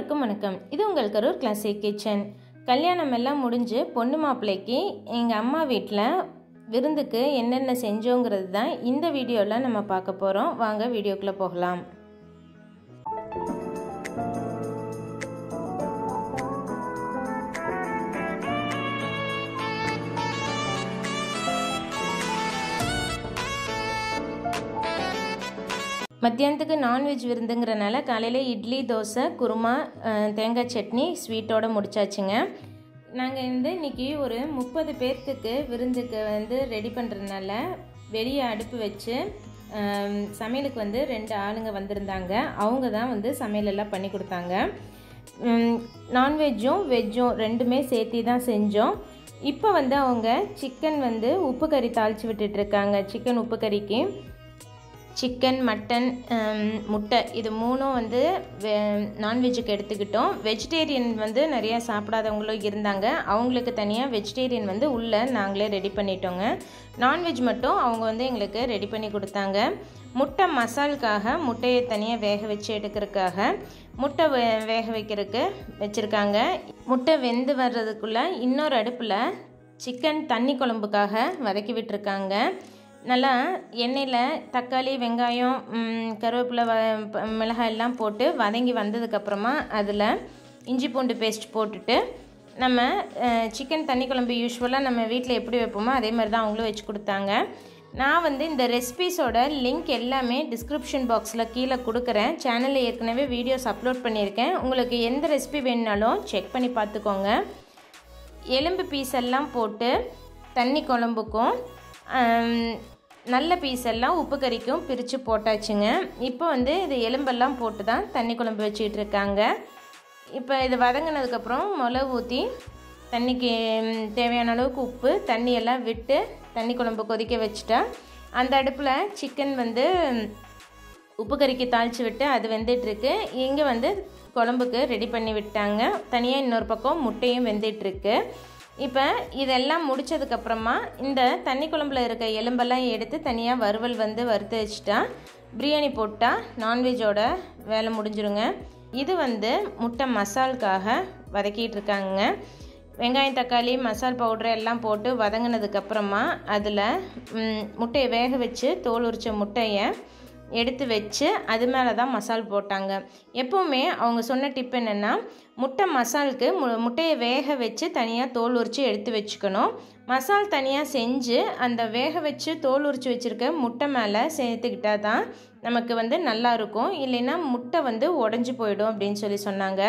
எல்லோருக்கும் வணக்கம். இது உங்கள் கரூர் கிளாசிக் கிச்சன். கல்யாணம் எல்லாம் முடிஞ்சு பொண்ணு மாப்பிள்ளைக்கு எங்கள் அம்மா வீட்டில் விருந்துக்கு என்னென்ன செஞ்சோங்கிறது தான் இந்த வீடியோவில் நம்ம பார்க்க போகிறோம். வாங்க வீடியோக்குள்ளே போகலாம். மத்தியானத்துக்கு நான்வெஜ் விருந்துங்கிறனால காலையில் இட்லி, தோசை, குருமா, தேங்காய் சட்னி ஸ்வீட்டோடு முடிச்சாச்சுங்க. நாங்கள் இன்றைக்கி ஒரு 30 பேர்த்துக்கு விருந்துக்கு ரெடி பண்ணுறதுனால வெளியே அடுப்பு வச்சு சமையலுக்கு 2 ஆளுங்க வந்திருந்தாங்க. அவங்க தான் சமையலெல்லாம் பண்ணி கொடுத்தாங்க. நான்வெஜ்ஜும் வெஜ்ஜும் ரெண்டுமே சேர்த்தி தான் செஞ்சோம். இப்போ அவங்க சிக்கன் உப்பு கறி தாளித்து விட்டுட்ருக்காங்க. சிக்கன் உப்பு கறிக்கு சிக்கன், மட்டன், முட்டை இது மூணும் நான்வெஜ்ஜுக்கு எடுத்துக்கிட்டோம். வெஜிடேரியன் நிறையா சாப்பிடாதவங்களும் இருந்தாங்க. அவங்களுக்கு தனியாக வெஜிடேரியன் உள்ளே நாங்களே ரெடி பண்ணிட்டோங்க. நான்வெஜ் மட்டும் அவங்க எங்களுக்கு ரெடி பண்ணி கொடுத்தாங்க. முட்டை மசாலுக்காக முட்டையை தனியாக வேக வச்சு எடுக்கிறதுக்காக முட்டை வேக வைக்கிறதுக்கு வச்சுருக்காங்க. முட்டை வெந்து வர்றதுக்குள்ளே இன்னொரு அடுப்பில் சிக்கன் தண்ணி குழம்புக்காக வதக்கி விட்டுருக்காங்க. நல்லா எண்ணெயில் தக்காளி, வெங்காயம், கருவேப்பிலை, மிளகாய் எல்லாம் போட்டு வதங்கி வந்ததுக்கப்புறமா அதில் இஞ்சி பூண்டு பேஸ்ட் போட்டுட்டு நம்ம சிக்கன் தண்ணி குழம்பு யூஸ்வலாக நம்ம வீட்டில் எப்படி வைப்போமோ அதே மாதிரி தான் அவங்களும் வச்சு கொடுத்தாங்க. நான் இந்த ரெசிபீஸோட லிங்க் எல்லாமே டிஸ்கிரிப்ஷன் பாக்ஸில் கீழே கொடுக்குறேன். சேனலில் ஏற்கனவே வீடியோஸ் அப்லோட் பண்ணியிருக்கேன். உங்களுக்கு எந்த ரெசிபி வேணுனாலும் செக் பண்ணி பார்த்துக்கோங்க. எலும்பு பீஸ் எல்லாம் போட்டு தண்ணி குழம்புக்கும் நல்ல பீஸ் எல்லாம் உப்பு கறிக்கும் பிரித்து போட்டாச்சுங்க. இப்போ இது எலும்பெல்லாம் போட்டு தான் தண்ணி குழம்பு வச்சுக்கிட்டு இருக்காங்க. இப்போ இது வதங்கினதுக்கப்புறம் மிளகு ஊற்றி தண்ணிக்கு தேவையான அளவுக்கு உப்பு தண்ணி எல்லாம் விட்டு தண்ணி குழம்பு கொதிக்க வச்சுட்டா அந்த அடுப்பில் சிக்கன் உப்பு கறிக்கு தாளித்து விட்டு அது வெந்துட்டுருக்கு. இங்கே குழம்புக்கு ரெடி பண்ணி விட்டாங்க. தனியாக இன்னொரு பக்கம் முட்டையும் வெந்துட்டுருக்கு. இப்போ இதெல்லாம் முடித்ததுக்கப்புறமா இந்த தண்ணி குழம்புல இருக்க எலும்பெல்லாம் எடுத்து தனியாக வறுவல் வறுத்து வச்சுட்டா பிரியாணி போட்டால் நான்வெஜ்ஜோட வேலை முடிஞ்சிருங்க. இது முட்டை மசாலுக்காக வதக்கிட்டு இருக்காங்க. வெங்காயம், தக்காளி, மசால் பவுடர் எல்லாம் போட்டு வதங்கினதுக்கப்புறமா அதில் முட்டையை வேக வச்சு தோல் உரித்த முட்டையை எடுத்து வச்சு அது மேலே தான் மசால் போட்டாங்க. எப்போவுமே அவங்க சொன்ன டிப் என்னென்னா முட்டை மசாலுக்கு முட்டையை வேக வச்சு தனியாக தோல் உரித்து எடுத்து வச்சுக்கணும். மசால் தனியாக செஞ்சு அந்த வேக வச்சு தோல் உரித்து வச்சுருக்க முட்டை மேலே சேர்த்துக்கிட்டால் தான் நமக்கு நல்லாயிருக்கும். இல்லைன்னா முட்டை உடஞ்சி போயிடும் அப்படின்னு சொல்லி சொன்னாங்க.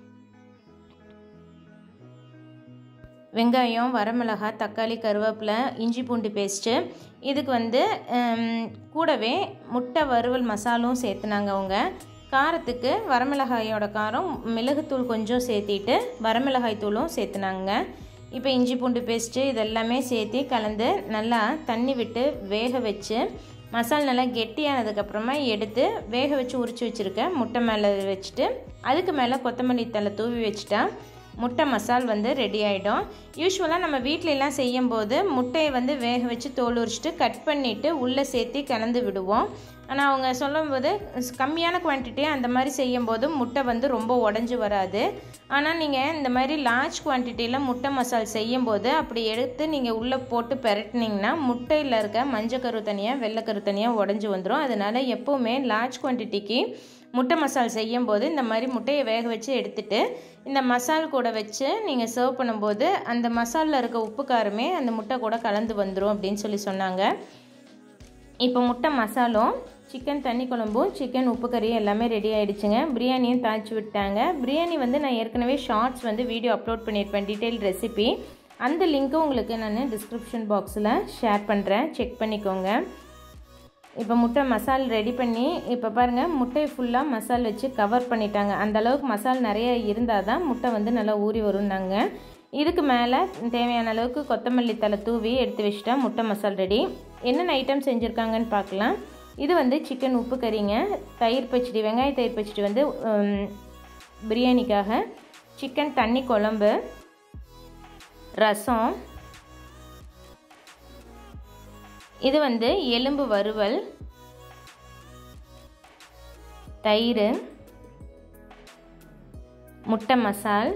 வெங்காயம், வரமிளகாய், தக்காளி, கருவேப்பிலை, இஞ்சி பூண்டு பேஸ்ட்டு இதுக்கு கூடவே முட்டை வறுவல் மசாலும் சேர்த்துனாங்க. அவங்க காரத்துக்கு வரமிளகாயோட காரம் மிளகுத்தூள் கொஞ்சம் சேர்த்திட்டு வரமிளகாய் தூளும் சேர்த்துனாங்க. இப்போ இஞ்சி பூண்டு பேஸ்ட்டு இதெல்லாமே சேர்த்து கலந்து நல்லா தண்ணி விட்டு வேக வச்சு மசாலா நல்லா கெட்டியானதுக்கப்புறமா எடுத்து வேக வச்சு உரித்து வச்சுருக்க முட்டை மேலே வச்சுட்டு அதுக்கு மேலே கொத்தமல்லி தழை தூவி வச்சுட்டா முட்டை மசால் ரெடி ஆகிடும். யூஸ்வலாக நம்ம வீட்டிலலாம் செய்யும்போது முட்டையை வேக வச்சு தோல் உரிச்சிட்டு கட் பண்ணிவிட்டு உள்ளே சேர்த்து கலந்து விடுவோம். ஆனால் அவங்க சொல்லும்போது கம்மியான குவான்டிட்டி அந்த மாதிரி செய்யும்போது முட்டை ரொம்ப உடஞ்சி வராது. ஆனால் நீங்கள் இந்த மாதிரி லார்ஜ் குவான்டிட்டியில் முட்டை மசால் செய்யும்போது அப்படி எடுத்து நீங்கள் உள்ளே போட்டு பெரட்டினீங்கன்னா முட்டையில் இருக்க மஞ்சக்கரு தனியாக வெள்ளைக்கரு தனியாக உடஞ்சி வந்துடும். அதனால் எப்போவுமே லார்ஜ் குவான்டிட்டிக்கு முட்டை மசால் செய்யும்போது இந்த மாதிரி முட்டையை வேக வச்சு எடுத்துகிட்டு இந்த மசால் கூட வச்சு நீங்கள் சர்வ் பண்ணும்போது அந்த மசாலில் இருக்க உப்பு காரமே அந்த முட்டை கூட கலந்து வந்துடும் அப்படின்னு சொல்லி சொன்னாங்க. இப்போ முட்டை மசாலும் சிக்கன் தண்ணி குழம்பும் சிக்கன் உப்பு கறியும் எல்லாமே ரெடி ஆகிடுச்சுங்க. பிரியாணியும் தாளித்து விட்டாங்க. பிரியாணி நான் ஏற்கனவே ஷார்ட்ஸ் வீடியோ அப்லோட் பண்ணியிருப்பேன், டீட்டெயில் ரெசிபி. அந்த லிங்க்கும் உங்களுக்கு நான் டிஸ்கிரிப்ஷன் பாக்ஸில் ஷேர் பண்ணுறேன், செக் பண்ணிக்கோங்க. இப்போ முட்டை மசால் ரெடி பண்ணி இப்போ பாருங்கள் முட்டையை ஃபுல்லாக மசால் வச்சு கவர் பண்ணிட்டாங்க. அந்தளவுக்கு மசால் நிறைய இருந்தால் தான் முட்டை நல்லா ஊறி வரும்னாங்க. இதுக்கு மேலே தேவையான அளவுக்கு கொத்தமல்லி தழை தூவி எடுத்து வச்சுட்டா முட்டை மசால் ரெடி. என்னென்ன ஐட்டம் செஞ்சுருக்காங்கன்னு பார்க்கலாம். இது சிக்கன் உப்பு கறிங்க, தயிர் பச்சடி, வெங்காய தயிர் பச்சடி பிரியாணிக்காக, சிக்கன் தண்ணி குழம்பு, ரசம், இது எலும்பு வறுவல், தயிர், முட்டை மசால்,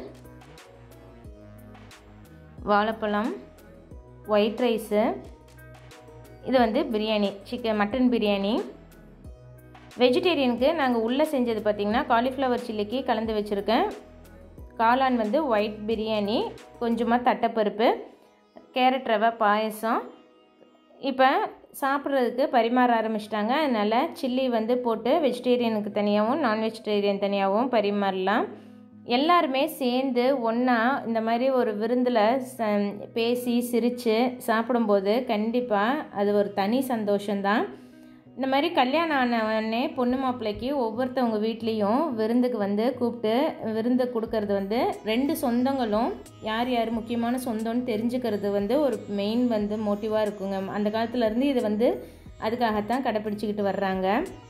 வாழைப்பழம், ஒயிட் ரைஸு, இது வந்து பிரியாணி, மட்டன் பிரியாணி. வெஜிடேரியனுக்கு நாங்கள் உள்ளே செஞ்சது பார்த்திங்கன்னா காலிஃப்ளவர் சில்லிக்கு கலந்து வச்சுருக்கேன். காளான் வந்து ஒயிட் பிரியாணி, கொஞ்சமாக தட்டைப்பருப்பு, கேரட் ரவை பாயசம். இப்போ சாப்பிட்றதுக்கு பரிமாற ஆரம்பிச்சிட்டாங்க. அதனால் சில்லி வந்து போட்டு வெஜிடேரியனுக்கு தனியாகவும் நான் வெஜிடேரியன் தனியாகவும் பரிமாறலாம். எல்லாருமே சேர்ந்து ஒன்றா இந்த மாதிரி ஒரு விருந்தில் பேசி சிரித்து சாப்பிடும்போது கண்டிப்பாக அது ஒரு தனி சந்தோஷம்தான். இந்த மாதிரி கல்யாணம் ஆனவொடனே பொண்ணு மாப்பிள்ளைக்கு ஒவ்வொருத்தவங்க வீட்லேயும் விருந்துக்கு வந்து கூப்பிட்டு விருந்து கொடுக்கறது வந்து 2 சொந்தங்களும் யார் யார் முக்கியமான சொந்தம்னு தெரிஞ்சுக்கிறது வந்து ஒரு மெயின் வந்து மோட்டிவாக இருக்குங்க. அந்த காலத்துலேருந்து இது வந்து அதுக்காகத்தான் கடைப்பிடிச்சிக்கிட்டு வர்றாங்க.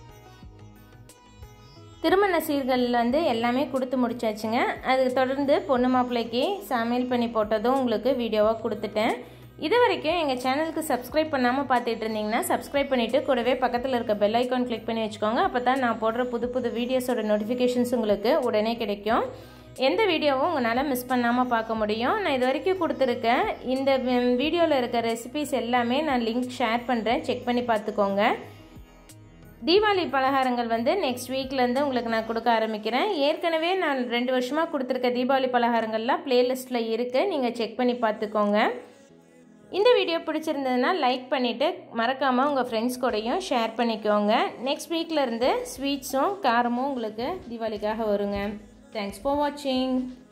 திருமண சீர்கள் வந்து எல்லாமே கொடுத்து முடிச்சாச்சுங்க. அதுக்கு தொடர்ந்து பொண்ணு மாப்பிள்ளைக்கு சமையல் பண்ணி போட்டதும் உங்களுக்கு வீடியோவாக கொடுத்துட்டேன். இது வரைக்கும் எங்கள் சேனலுக்கு சப்ஸ்கிரைப் பண்ணாமல் பார்த்துட்டு இருந்தீங்கன்னா சப்ஸ்கிரைப் பண்ணிவிட்டு கூடவே பக்கத்தில் இருக்க பெல் ஐக்கான் கிளிக் பண்ணி வச்சுக்கோங்க. அப்போ தான் நான் போடுற புது புது வீடியோஸோட நோட்டிஃபிகேஷன்ஸ் உங்களுக்கு உடனே கிடைக்கும். எந்த வீடியோவும் உங்களால் மிஸ் பண்ணாமல் பார்க்க முடியும். நான் இது வரைக்கும் கொடுத்துருக்கேன் இந்த வீடியோவில் இருக்க ரெசிபிஸ் எல்லாமே நான் லிங்க் ஷேர் பண்ணுறேன், செக் பண்ணி பார்த்துக்கோங்க. தீபாவளி பலகாரங்கள் வந்து நெக்ஸ்ட் வீக்லேருந்து உங்களுக்கு நான் கொடுக்க ஆரம்பிக்கிறேன். ஏற்கனவே நான் 2 வருஷமாக கொடுத்துருக்க தீபாவளி பலகாரங்கள்லாம் ப்ளேலிஸ்ட்டில் இருக்குது, நீங்கள் செக் பண்ணி பார்த்துக்கோங்க. இந்த வீடியோ பிடிச்சிருந்ததுன்னா லைக் பண்ணிவிட்டு மறக்காமல் உங்கள் ஃப்ரெண்ட்ஸ் கூடயும் ஷேர் பண்ணிக்கோங்க. நெக்ஸ்ட் வீக்லேருந்து ஸ்வீட்ஸும் காரமும் உங்களுக்கு தீபாவளிக்காக வருங்க. தேங்க்ஸ் ஃபார் வாட்சிங்.